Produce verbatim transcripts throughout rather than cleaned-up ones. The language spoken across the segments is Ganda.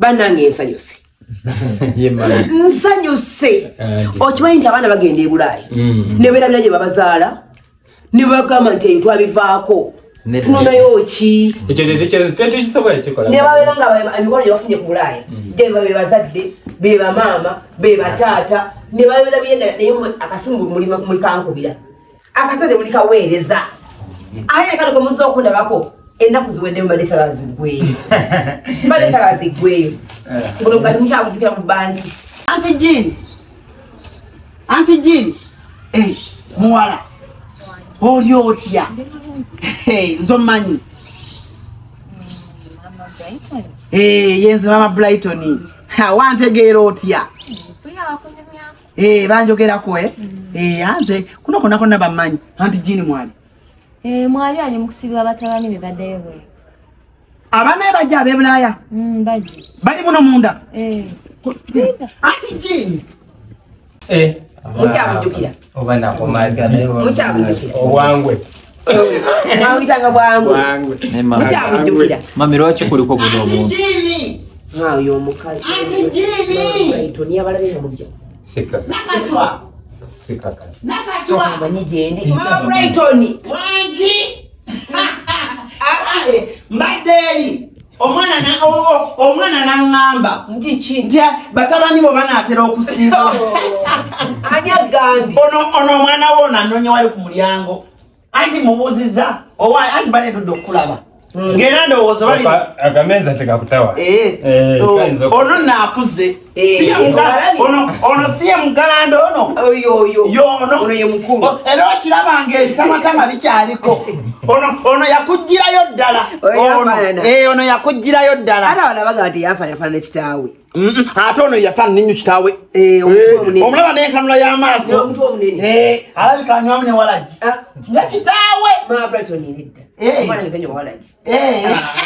banange ensanyuse nsanyuse okimanyi nti abaana bagenda e Bulaaya ne beerabira gye babazaala ne bagamba nti eyo twabivaako tunonayo ki ne babeera nga emikono gye bafunye ku Bulaaya gye be bazadde be bamaama be bataata ne babeera byendala naye akasimu muli kankubira akasente muli kaweereza ate nekano kwe muzza okundabako ennaku ziwedde mbadde sagala ziggweyo mbadde sagala ziggweyo ngono kati mukyakujjukira mu banzi anti Jean anti Jean eh muwala oli otya nzo mmanyi eh yenze Maama Brighton wantegeera otya eh banjogerako eh eh anze kuno kona kona bamanyi anti Jean mwali Eh mwali ali mukusibira abatabani be baddeyo bwe. Abana bajja abe Bulaaya. Mm bajja. Bali muno munda. Eh. Anti Jean. Eh. Mukyabujjukira. Oba nakomaga nayo. Mukyabujjukira. Owangwe. Mwawitanga bwangu. Mukyabujjukira. Mami lwaki kuliko buno omuntu? Anti Jean. Ha yo mukazi. Anti Jean. Toni abalabe mu bujja. Seka. Nakatwa. Seka kasi. Nakatwa. Banyi jende. Maama Brighton. Wanji. Mbadeli. Omwana na omwana na ngamba. Ndichi. Ndia batabani bo banatera okusiba. Ani agambi. Ono ono mwana wona nonye wali ku mulyango. Anti mubuziza. Owa anti bane dodo kulaba. Ngera ndowooza bali akameza tekakutawa. Eh. Eh ono nakuze. Siya ono ono siya mugalando ono. Oyo oyo. Yo ono ono ye mukulu. Ero kilabange tamatama bikyaliko. Ono ono yakujjirayo ddala. Ono eh ono yakujjirayo ddala. Ara walabaga ati yafa yafa ne kitaawe. Mm ate ono yafa ninyu kitaawe. Eh omulaba ne kanula ya maaso. Omuntu omunene. Eh alabika anywa mune walaji. Nga kitaawe. Maama Brighton nidda. Eh mwana ntenyo walaji. Eh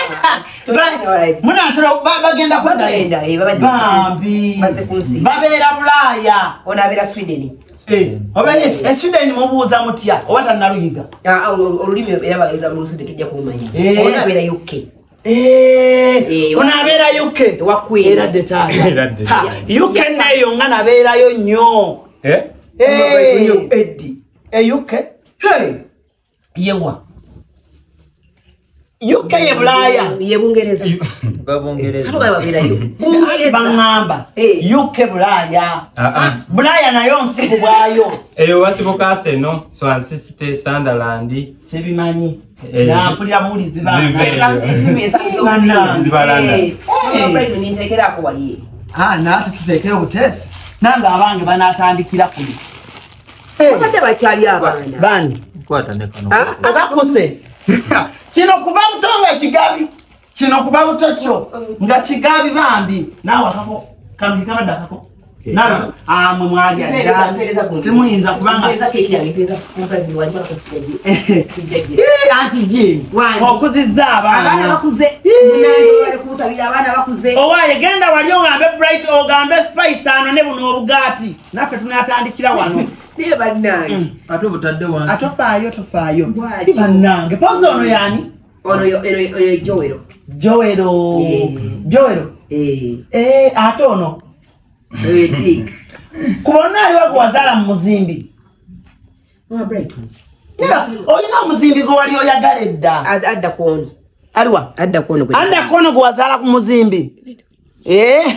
muna atero bagenda kudda eh bambi babeera Bulaaya ono abeera Sweden eh obanye e Sweden mubuuza mutya obata naluyiga ah olulimi era baza mu Sweden tujja kumanyi ono abeera U K eh ono abeera U K wakwera era deta U K nayo ngana abeerayo nnyo eh eh eddi e U K hey yewa U K ye Bulaaya ye Bungereza babongereza hatuka babirayo Bungereza bangamba U K Bulaaya ah Bulaaya nayo nsiku bwayo eyo wasibuka seno Swansea City Sunderland sebimanyi na mpulira muri zibana zibana zibalanda Brighton nintekera ko waliye ah na tutekera utesi nanga abange banatandikira kuli eh kade bakyali abana bani kwata nekano ah abakuse kino kuba mutonga kigabi kino kuba mutocho nga kigabi bambi nawe akako kantu kabada akako nawe ah mu mwali ada timuyinza kubanga peza keija peza kukazi wali bakasigaje sigaje eh anti Jean okuzizza abana bakuze munayo bali kusabira abana bakuze owaye genda wali ongambe Bright ogambe Spice ano ne buno obugati nafe tunatandikira wano niye banange ato butadde wansi atofaayo tofaayo banange pozo ono yani ono yo ero Joero Joero Joero eh eh ato ono eh tik kubona ali wako wazala mu Muzimbi Maama Brighton ya oyina Muzimbi go wali oyagaledda adda kono aliwa adda kono adda kono go wazala ku Muzimbi eh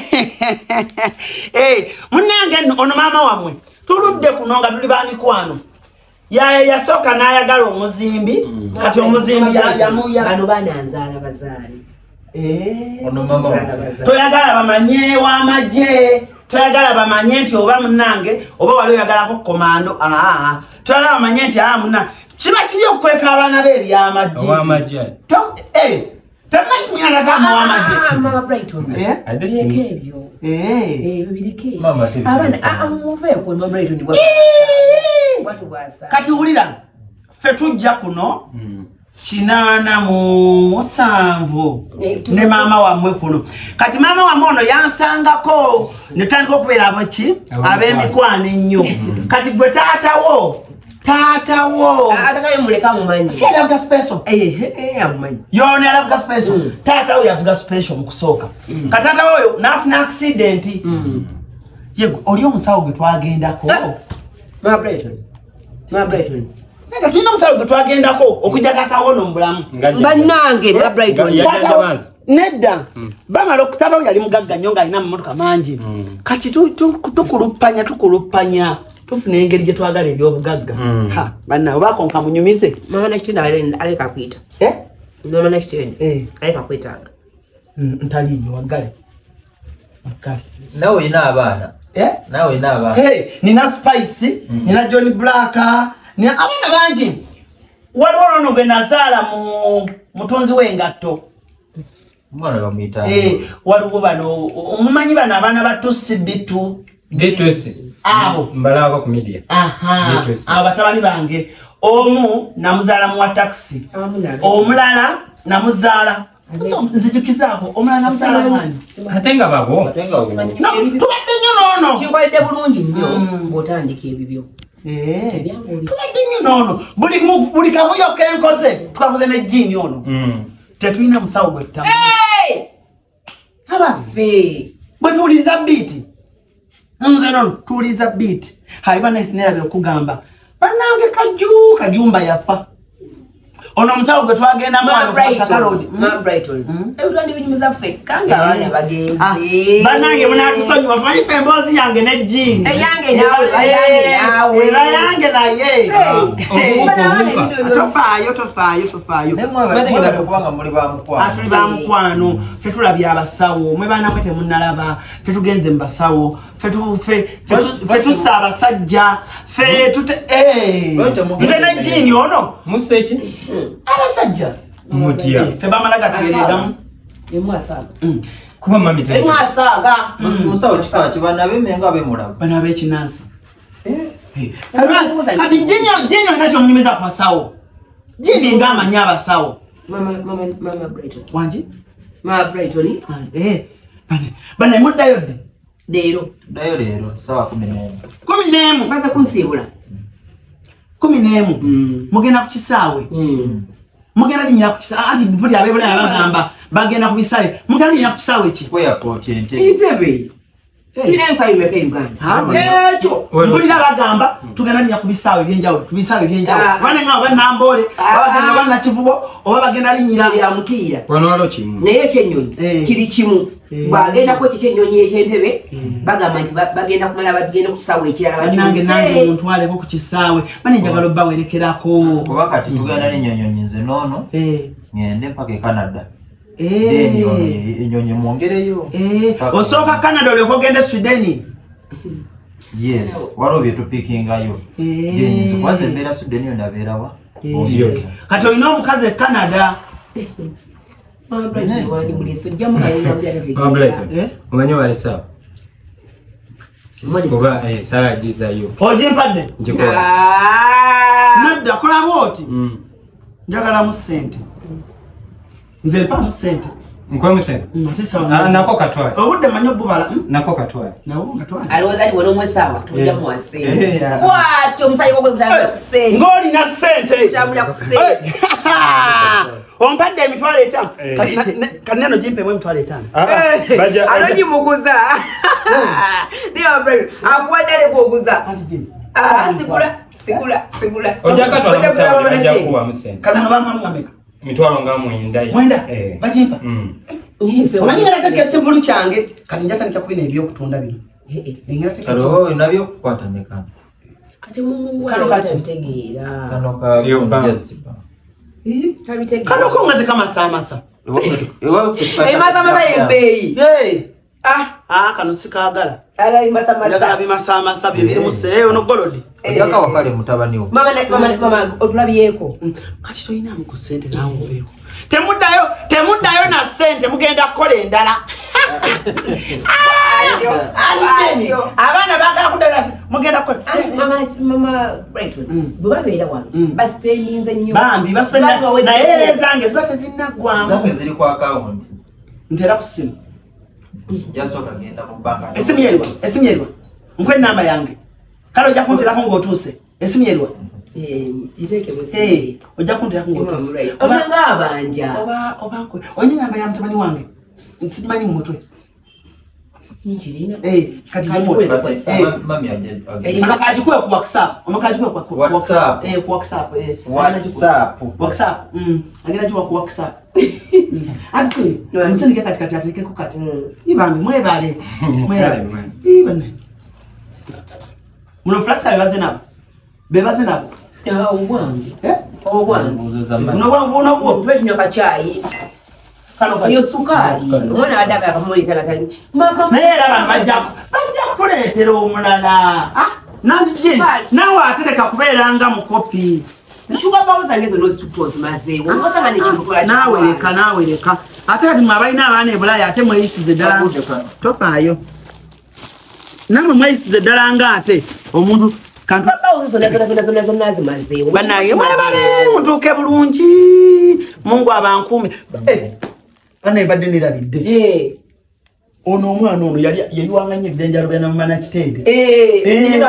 eh munange ono mama wamwe tuludde kunonga tuli ba mikwano ya yasoka nayagala Omuzimbi kati Omuzimbi yamuya bano bananzala bazali eh ono mama toyagala bamanye wa maje toyagala bamanye nti oba munange oba wali oyagala ko komando ah ah toyagala bamanye nti ah munna kiba kiri okweka abana be bya maje wa maje to eh tamanyi nyala kama wa maje Maama Brighton eh adesibyo eh eh bibirike mama abana ah muve ko Maama Brighton bwa watu bwasa kati ulira fe tujja kuno kinana mu musanvu ne mama wa Mwekuno kati mama wa mono yansangako netandika okubeera abaki ab'emikwano ennyo kati gwe taata wo Tata wo. Atakaye muleka mumanyi. Si alavuga special. Eh eh amumanyi. Yone alavuga special. Tata wo yavuga special mukusoka. Katata wo nafuna accident. Yego oli omusawo gwe twagendako. Maama Brighton. Maama Brighton. Nega tulina omusawo gwe twagendako okujja tata wo nombulamu. Bannange Maama Brighton. Nedda. Bamala okutaba yali mugagga nnyo nga alina mmotoka mangi. Kati tukulupanya tukulupanya. Tufune engeri gye twagala ebyobugagga. Ha banna obakonka munyumize. Mama nakitina aleka kwita. Eh? Mama nakitina. Eh. Aleka kwitanga. Ntaliyo wagale. Wagale. Nawe ina abana. Eh? Nawe ina abana. Hey, nina Spice, mm. nina Johnny Black, nina abana bangi. Waliwo ono gwe nazaala mu mutonzi w'engatto. Mwana bamuyita. Eh, waliwo bano omumanyi bano abaana batusi bitu. Bitusi. Abo. Mbalaba ku media. Aha. Abo batabani bange. Omu namuzaala mu taxi. Omulala namuzaala. Nzijukiza abo omulala namuzaala mwani. Atenga babo. Atenga babo. No, tubadde nnyo noono. Kinkoledde bulungi nnyo ng'otandika ebibyo. Eh. Tubadde nnyo noono. Buli buli kavuyo kenkoze tukakoze ne jini ono. Mm. Tetulina musawo gwe tutamu. Hey! Abaffe. Bwe tuwuliriza beat. Nze nono tuwuliriza beat. Hayi bana isinera okugamba. Bannange kaju kajumba yafa. Ono musawo gwe twagenda mwana kwa Sakalodi. Maama Brighton. Ebitwandi binyumiza ffe kanga abana bagenze. Bannange munatusonyiwa tumanyi ffe emboozi yange ne jini. Eyange nawe eyange nawe. Era yange naye. Tofaayo tofaayo tofaayo. Bategera kubanga muri ba mukwano. Atuli ba mukwano. Ffe tulabya abasawo. Mwe baana mwe temunnalaba. Ffe tugenze mu basawo. Ffe tu ffe ffe tusaba abasajja. Ffe tute eh. Nze ne jini ono. Musechi? Abasajja. Mutia. Ffe bamalaga tuberegamu. Emwasaga. Kuba mami tete. Emwasaga. Musawo kika kibana bemenga bemulaba. Bana bekinansi. Eh. Kati jinyo jinyo inacho mnyumiza kwa sawo. Jini ngama nyaba sawo. Mama mama Maama Brighton. Wanji? Maama Brighton. Eh. Bana bana muda yode. Leero. Dayo lero sawa kumi n'emu. kumi n'emu. Baza kunsibula. kumi n'emu. Mugenda ku kisaawe. Mm. Mugenda linyira ku kisaawe. Ati buli abebula abagamba bagenda ku bisaawe. Mugenda linyira ku kisaawe ki? Ko airport ente. Itebe. Tine nsayi meka Uganda. Echo. Buli abagamba tugenda linyira ku bisaawe byenjawo. Ku bisaawe byenjawo. Bane nga banambole, abagenda bana kivubo, oba bagenda linyira ya mukira. Wano walo kimu. Naye kyennyonyi kiri kimu. Bagenda ko kyennyonyi ekyentebe bagamba nti bagenda kumala bagenda ku kisaawe ekirala banange nange omuntu aleko ku kisaawe. Bane njagala bawerekerako. Kuba kati tugenda n'ennyonyi nze noono. Eh. Ngende mpaka e Canada. Eh. Ennyonyi mwongereyo. Eh. Osooka Canada olyoka ogende Sweden. Yes. Waliwo bye tupikingayo. Eh. Nze kwanza embeera Sweden yo nabeerawa. Kati olina omukazi e Canada. Maama Brighton wali buliso jamu ayina mbya tete. Maama Brighton. Eh? Umanyi wali sawa. Mwali Kuba eh sala jizayo. Ojimpadde. Njikola. Ah. Nadda kola boti. Mm. Njagala mu sente. Nze pa mu sente. Nkwe musene. Matisa Ah nako katwali. Obudde manyo bubala. Nako katwali. Nawo katwali. Aliwoza ali wono mwesawa tujja mu asente. Yeah. Wacho musayi kokwe kutambula ku sente. Ngoli na sente. Kutambula ku sente. Ompadde emitwalo etaano. Kati neno jimpe mwe emitwalo etaano. Baja Aloji muguza. Ndio bro. Akwadale kuguza. Kati jini. Ah sikula sikula sikula. Ojaka twala aja kuwa musene. Kati mubamba mwameka. Mitwalo ngamu indai. Mwenda? Eh. Bajimpa? Mm. Nise. Omanyi nataka ekivulu kyange kati njaka nikakubina ebyokutunda bino. Eh eh. Engera teka. Kalo nabyo kukwata nekano. Kati mumu Kalo kati ntegeera. Kano ka Yo, ba. just ba. Eh. Tabitegeera. Kano ko ngate kama samasa. Ewa Eh mata mata yembeyi. Hey. Ah, Ah kano sikagala. ala imata Njagala mata. bimasamasa bye biri mu seeyo no golodi. Ojaka wakale mutabani wo. Mama mama mama otulabyeko. Kati toyina mu kusente nawo obeeko. Temuddayo, temuddayo na sente mugenda kukola endala. Ayo. Ayo. Abaana bagala kudala mugenda kukola. Mama mama Brighton. Bwabeera wano. Baspendinze nnyo. Bambi basipenda naye era ezange ziba tezinnagwamu. Zange ziri ku account. Ntera ku simu. Jasoka genda mu banka. Esimu yeriwa, esimu yeriwa. Nkwe namba yange. Kale ojja kunterako ng'otuuse. Esimu yeriwa. Eh, izeke bose. Eh, ojja kuntera kungotosa. Oba ngabanja. Oba oba kwe. Onye namba ya mtamani wange. Nsimanyi mu mutwe. Njirina. Eh, kati je mutwe. Eh, mami aje. Amakaji kwa ku WhatsApp. Amakaji kwa ku WhatsApp. Eh, ku WhatsApp. Eh, WhatsApp. WhatsApp. Mm. Agenda jwa ku WhatsApp. Ati kwe. Msindike kati kati atike ku kati. Ibambi mwebale. Mwebale. Ibane. Muno flasa bebaze nabo. Bebaze nabo. Ah, ubwangi. Eh? Obwangi. Uno wangu uno wangu Tuwe tunyoka chai. Kano yo sukari. Mwana adaga akamuleta gatani. Mama. Naye abantu bajja bajja kuleetera omulala. Ah, nanjije. Nawe atereka kubeeranga mu kopi. Sugar bowls and those two toes maze. What am I doing? Nawe leka nawe leka. Ate kati mwabalina abaana ebulaya ate mweyisize ddala. Tofaayo. Namwe mweyisize ddala nga ate omuntu kantu banaye mwebale mutuuke bulungi. Mungu abankuume. Eh, bana ebadde nerabidde. Ono omwana ono yali yayiwanganye ebyenjalo bya namana kitende. Eh, eh,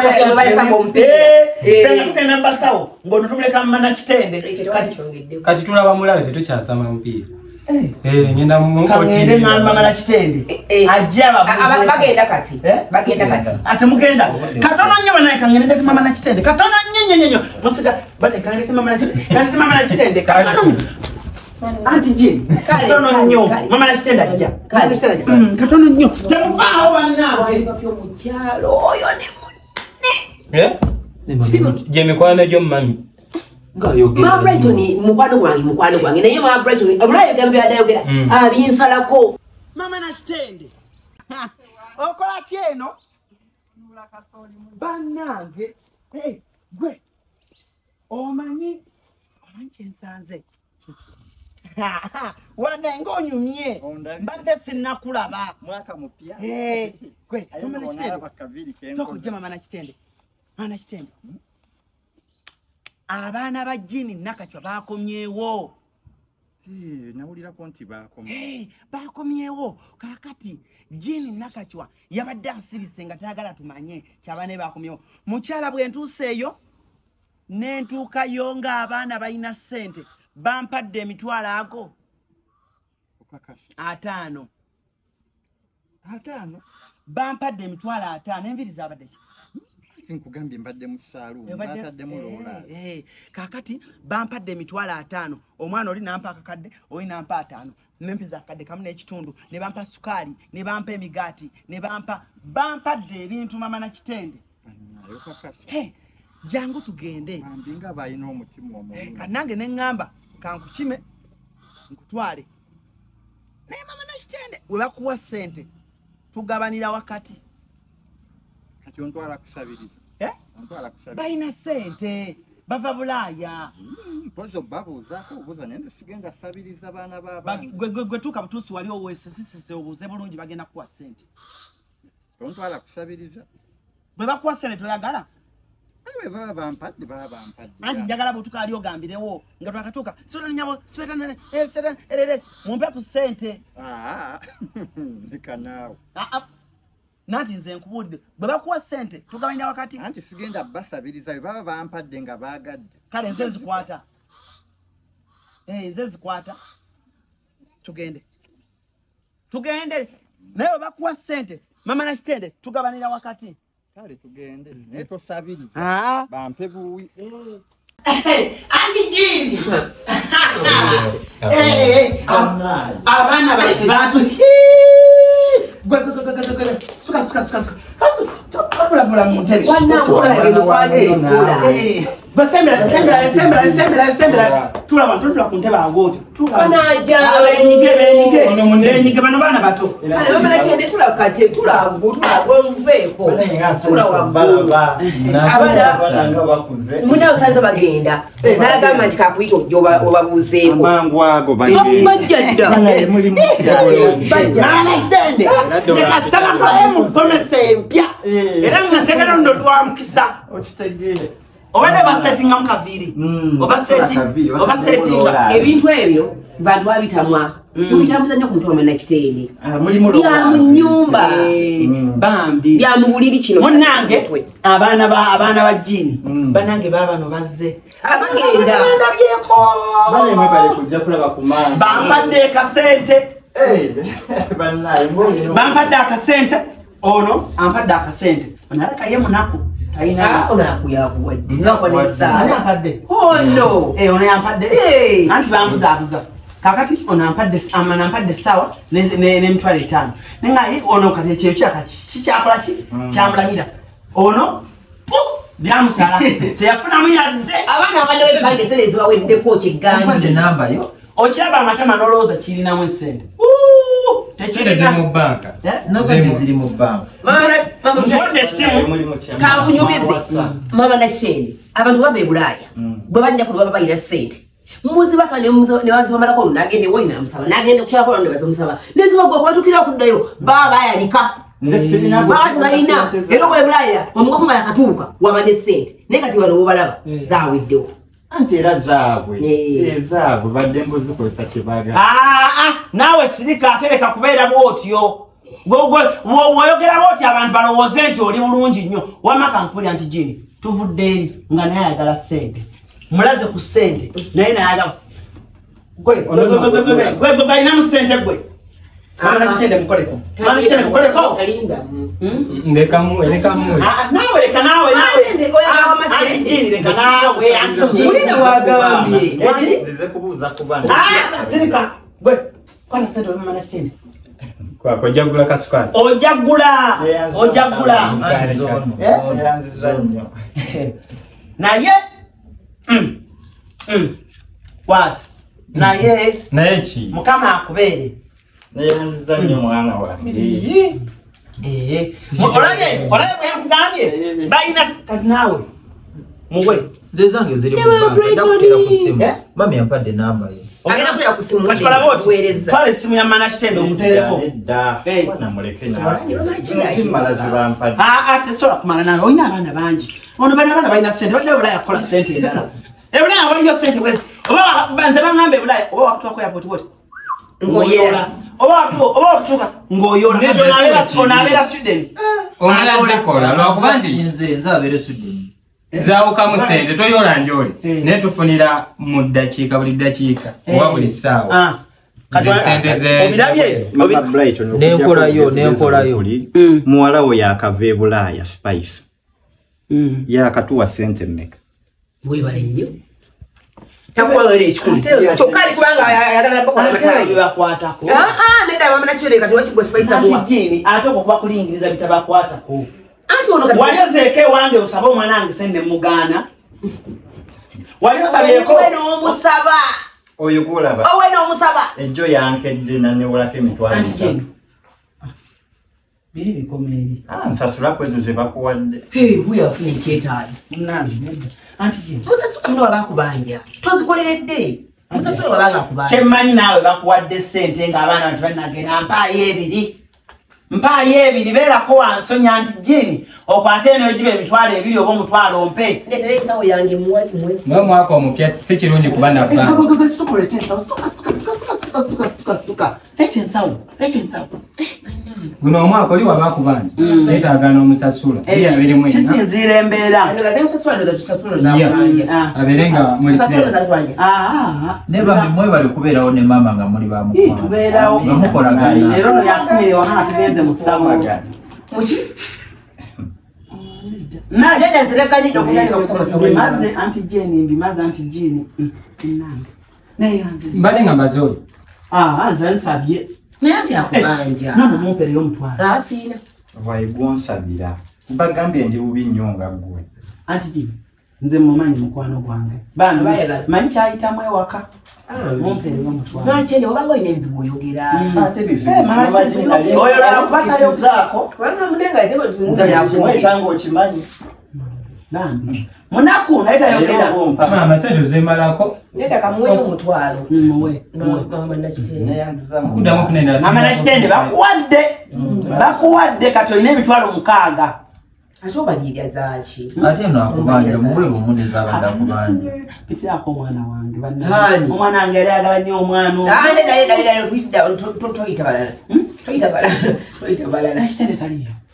tugenda basawo ng'ono tumuleka mumana kitende. Kati tulaba Mulago tetukyasama mupiira. Eh, ngenda mu kangende mama kitende. Ajja babuze. Bagenda kati. Bagenda kati. Ate mugenda. Katono nnyo banaye kangende ndete mama na kitende. Katono nnyo nnyo nnyo. Musiga bane kangende mama na kitende. Kangende mama na kitende. Katono. Anti je. Katono nnyo. Mama na kitende ajja. Kangende kitende ajja. Katono nnyo. Temuvaawo bannaabwe. Papyo mukyalo oyo ne munne. Eh? Je mikwano gyo mami. Maama Brighton mukwano gwange mukwano gwange naye Maama Brighton omulayo gambe adayogera abinsalako. Mama na kitende. Okola kyeno? Bannange. Eh, gwe. Omanyi omanyi kyensanze. Wane ng'onyumye. Mbadde sinnakulaba. Mwaka mupya. Eh, gwe. Mama na kitende. Soko gye mama na kitende. Mama na kitende. Abaana ba jini nakachwa bakomyewo. Eh, nawulira ko nti bakomye. Eh, bakomyewo. Kakati jini nakachwa yabadde asirise nga taagala tumanye kyabane bakomyewo. Mukyala bwe ntuuseeyo nentuuka yo nga abaana balina ssente bampadde emitwalo ago. Okakasi. Ataano. Ataano. Bampadde emitwalo ataano enviriza abadde ki? Nkugambye mbadde mu saaluuni batadde mu loola. Eh, kakati bampadde emitwalo ataano. Omwana oli nampa akakadde, oli nampa ataano. Mempiza akadde kamu n'ekitundu, ne bampa sukaali, ne bampa emigaati, ne bampa bampadde ebintu mama na kitende. Nayo kakasi. Eh, jangu tugende. Ambinga bayina omutima omulungi. Kanange ne ngamba kankukime nkutwale. Naye mama na kitende we bakuwa ssente tugabanira wakati. Kati ontwala kusabiriza. Eh? Ontwala kusabiriza. Bayina ssente bava Bulaaya. Pozo babuuzaako obuuza naye nze sigenda sabiriza baana b'abaana. Gwe gwe gwe tuuka butuusi wali oweesesese obuuze bulungi bagenda kuwa ssente. Ontwala kusabiriza. Bwe bakuwa ssente toyagala? Awe baba bampadde baba bampadde. Anti njagala butuka ali ogambirewo nga twakatuuka sona nyabo sweta ne eh seta erere mumpe ku ssente. Ah. Nika naawe. Ah ah. Nanti nze nkubudde bwe bakuwa ssente tugabanya wakati. Anti sigenda basabiriza bwe baba bampadde nga baagadde. Kale nze nzikwata. Eh nze nzikwata. Tugende. Tugende. Naye bwe bakuwa ssente mama na kitende tugabanira wakati. Kale tugende. Naye tosabiriza. Ah. Bampe buwi. Anti jini. Eh abana bali bantu. Gwe gwe gwe gwe gwe. Suka suka suka. Kapula pula muntebe. Wana mwana ebikwate kula. Basembera sembera sembera sembera sembera. Tula bantu tula kuntebe agoto. Bana aja. Abenyige benyige. Ono munenyige bano bana bato. Ana mama na kitende tula kate tula ngo tula gwenveko. Tula wabulu. Abana Abana bakuze. muna usanze bagenda. Nagamba nti kakuyita ojoba obabuzeeko. Mangu ago bagenda. Bajjadda. Muri mutyayo. Bana kitende. Tekastana kwa emu komese mpya. Era ngategera ndo twa mukisa. Okitegere. Obadde basettinga mukaviri. Oba setting. Oba settinga. Ebintu ebyo bantu abitamwa. Mubitambuza nnyo ku mutwe wa na kitende. Ah muri mu Ya mu nyumba. bambi byamubuliri kino munange abaana ba abaana ba jini banange baba no bazze abagenda ndabyeko bale mwe bale kujja kulaba ku maama bampadde kasente eh banaye mbonye bampadde akasente ono ampadde akasente onalaka ye munaku Ah, ona akuyakuwadde nzakonesa ani ampadde oh no eh ono yampadde eh anti bambuzabuza kakati ono ampadde amana ampadde sawa ne ne, ne mtwale tano nengaye ono kati ekyo kyakaki kikyakola ki kyamulamira ono byamusala teyafuna muyadde abana abadde bange sene zibawe ko kigandi namba yo okyaba amatama noloza kirina mu sente tekire ziri mu banka nazange ziri mu banka mama mtwade simu kavunyubize mama na shende abantu bava Wbulaya bwe bajja ku baba bayira sente muzi basane ne wanzi bamala ko nagende woli na musaba nagende kukyala ko ndo bazomusaba neziba gwe kwatukira kuddayo baba yalika baatu balina era Wbulaya omuko kumala katuuka wabadde sente ne kati wano obalaba zaaweddewo anti era zaabwe eh zaabwe badde mbuzi ko kibaga ah ah nawe sirika atereka kubeera bwotyo gogwe woyogera bwoti abantu balowooze nti oli bulungi nnyo wamaka nkuli anti jini tuvudde eri nga naye ayagala sente mulaze ku sente naye nayagala gwe gwe balina mu sente gwe mama nakitende mukoleko mama nakitende mukoleko ndeka mu ndeka mu nawe leka nawe nawe anti jini leka nawe anti jini wagambye ndize kubuuza ku bana ah sirika gwe kwana sente mama nakitende kwa kujagula kasukani ojagula ojagula yanziza nnyo naye mm mm what naye naye ki mukama akubeere yanziza nnyo mwana wange eh olabye olabye yakugambye bayina kati nawe mugwe zezange ziri mu banka ndakutera ku simu mami yampadde namba yo agenda kulya ku simu kati kola boti twale simu ya mana kitendo omutereko edda bana muleke nyawe simala zibampadde ah ah tesola kumala nawe oyina abaana bangi ono bana bana bayina sente wadde Wbulaya kola sente endala Wbulaya waliyo sente bwezi oba banze bangambe Wbulaya oba wakutwako ya poti poti ngoyera oba watu oba wakutuka ngoyola nejo nabera onabera student omala olekola lwakuba nti nze nze abere student zaawuka mu sente toyola njole naye tufunira mu ddakiika buli ddakiika oba buli ssaawa Maama Brighton nenkolayo nenkolayo muwala we yakava e Bulaaya Spice yakatuwa sente mmeka webale nnyo takwagala ekikulu kyokka kubanga ayagala bakatayi bakwatako ah neda mama nakireka tuwakigwa Spice amuwa jini ate okuba kulingiriza bitabakwatako anti ono kati waliozeeke wange osaba omwana wange sende mugana waliosabyeko owe n'omusaba oyo kulaba owe n'omusaba ejjo yankedde nanewolako emitwalo anti jini biri bikomeri nsasula kwezo ze bakuwadde huyo afuna ekyetaali munange nedda anti jini musasula muno wabakubanja tozikoleredde musasula wabanga akubanja kyemmanyi naawe bakuwadde sente ng'abaana bantu banagenda mpaayo ebiri mpaayo ebiri beerako wansonya anti jini okwate eno egiba emitwalo ebiri oba omutwalo mpe ndetera ensawo yange muwaki mwezi naye omwaka omupya si kirungi kuba na banka guno omwaka oli waba kubanja kyetaaga n'omusasula abirimu kisinziira embeera abere nga ne bambi mwebale kubeerawo ne maama nga muli tubeerawo nga mukolagana era ono yatumire wana nga tugenze mu ssabo bimaze anti jeni bimaze anti jini naye yanze mbadde nga mbazooli nze nsabye naye ati akubanja nono mumpereyo omutwalo asiina waigwonsabira mbagambye ndi bubi nnyo nga ggwe anti jini nze mumanyi mukwano gwange bana manyi kyayitamu ewaka mumpereyo omutwalo nakyene obanga olina ebizibu oyogera ate bizibuzaako kubanga munenga ekyanga okimanyi nambi munaku naye tayogera maama sente zimalako nedda kamuweyo omutwalo muwe mama nakitende okuddamu ofunenda mama nakitende bakuwadde bakuwadde kati olina emitwalo mukaaga ate obalirya zaaki ate no akubanja muwe bumuneza abadde akubanja pitako omwana wange omwana wange yali ayagala nnyo omwana toyita balala toyita balala nakitende taliyo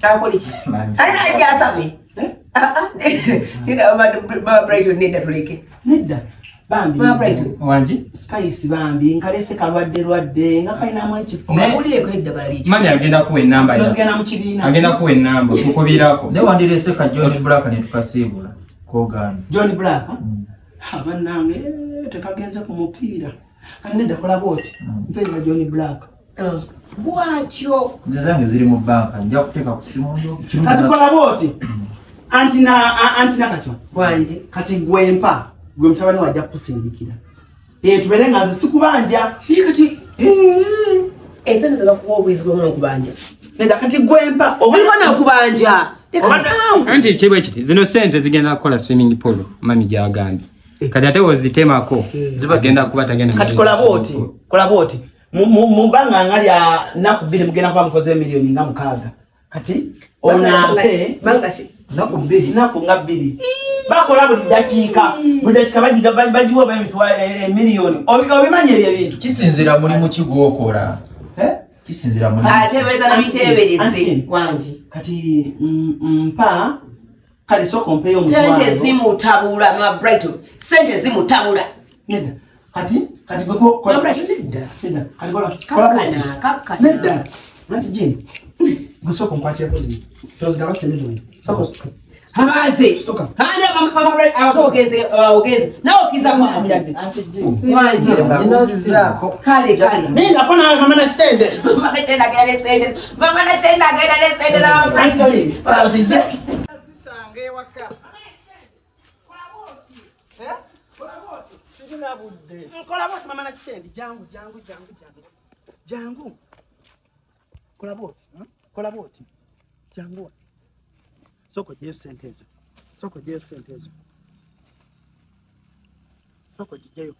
Akoli chi. Ana ya sabe. Ah ah. Nida Maama Brighton nida tuleke. Nida. Bambi. Maama Brighton. Wanji. Spice bambi nkalese kalwadde lwadde nga kalina mu ekifo. Ngabulire ko eddagala lichi. Mami agenda kuwa enamba ya. Sozigana mu kibiina. Agenda kuwa enamba tukubirako. Ne wandirese ka John Black ne tukasibula. Kogana. John Black. Abanange tekagenze ku mupiira. Nida kola boti. Mpenzi John Black. Ah. Bwatyo. Nzange ziri mu banka nja kuteka ku simu ndo. Kati kola boti. Anti na anti na katwa. Wanji. Kati gwempa. Gwe mtabani wajja kusindikira. Eh tuberenga nze sikubanja. Nikati ese ndaga kuwa obwezi bwo kubanja. Nenda kati gwempa Ziko na kubanja. Anti chebwe kiti zino sente zigenda kola swimming pool mami jagandi. Kati ate ozitemako zibagenda kuba tagenda. Kati kola boti. Kola boti. Mubanga ngalya naku bili mugenda kwa mkoze milioni nga mukaga. Kati ona pe bangashi. Naku mbili naku nga bili. Bakola buli dakika. Buli dakika bajiga bajiwa ba mitwa milioni. Obi obimanye bya bintu. Kisinzira muri mu kigokola. Eh? Kisinzira muri. Atebeza na bitebereze wanji. Kati mpa kali soko mpeyo mutwalo. Sente zimu tabula Maama Brighton. Sente zimu tabula. Neda. Kati kati goko kola Brighton neda. Neda. Kati kola Kakana kakana. Neda. Nanti jini. Gusoko mkwati yako zi. Sio zikaba semizo. Soko soko. Haze. Stoka. Hana Maama Brighton awogeze awogeze. Na okiza kwa amyade. Anti jini. Wanji. Ino sirako. Kale kale. Nenda kona mama na kitende. Mama na tenda gele sende. Mama na tenda gele sende na Maama Brighton. Anti jini. Sange waka. Eh? Kola boti. Sijina budde. Kola boti mama na kitende. Jangu jangu jangu jangu. Jangu. Kola boti. Kola boti. Jangu. Soko je sentezo. Soko je sentezo. Soko jijeyo.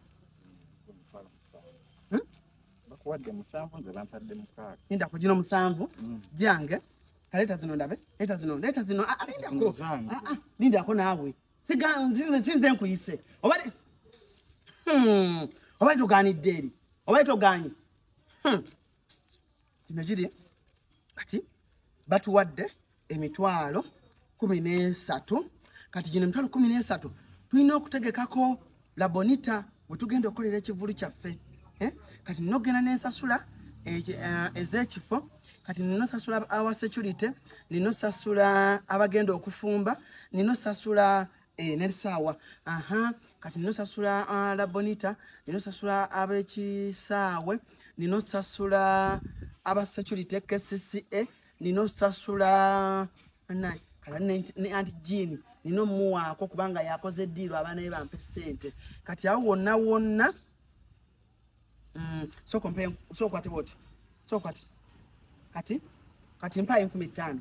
Hmm? Bakuwadde musanvu nze bantadde mukaaga. Ninda kujino musanvu. Jange. Kaleta zino ndabe. Leta zino. Leta zino. Ah linda ko. Ah ah. Linda ko nawe. Siga nzinze sinze nkuyise. Obali. Hmm. Obali tuganidde eri. Obali toganyi. Hmm. Tinajiri. Kati batuwadde emitwalo kumi n'esatu. Kati gino emitwalo kumi n'esatu tulina okutegekako la bonita bwetugenda okolera ekivulu kyaffe. Eh? Kati nino genda n'ensasula ez'ekifo. Kati nino sasula awa security, nino sasula abagenda okufumba, nino sasula eh n'esaawa. Aha, kati nino sasula uh, la bonita, nino sasula ab'ekisaawe, nino sasula aba security K C C A, nino sasula nai kala ne anti jini nino muwako kubanga yakoze deal abana bampe sente. Kati awo wonna wonna mm so compare so kwate boti. So kwate Kati kati mpa enkumi ttaano.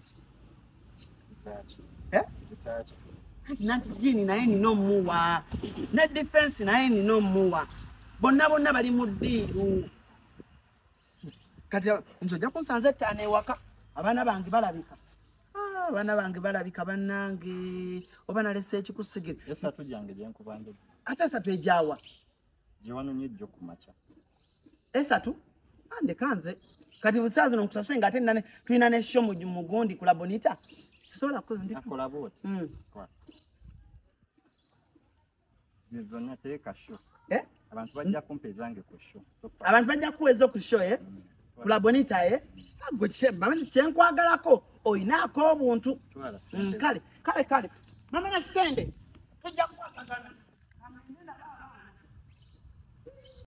Eh? Kati nanti jini naye nino muwa. Ne defense naye nino muwa. Bonna bonna bali mu ddiiru. Kati nzojja kunsanze ttaano ewaka. Abaana bange balabika. Ah, abaana bange balabika bannange. Oba nalese ekikusigire. Esatu jange gye nkubanje. Ate esatu ejawa. Gye wanonyejjo ku macha. Esatu? Ande kanze. Kati busazo no kusaswe ngate nane tuina ne show mu mugondi kula bonita. Sisola ko ndi akola bot. Mm. Kwa. Nizona teka show. Eh? Abantu bajja kumpezange ku show. Abantu bajja kuwezo ku show eh? Kula bonita eh? Agwe chemba mani chenkwagalako oyinako obuntu. Twala mm, kale kale kale. Mama na stende. Tujja kwakagana.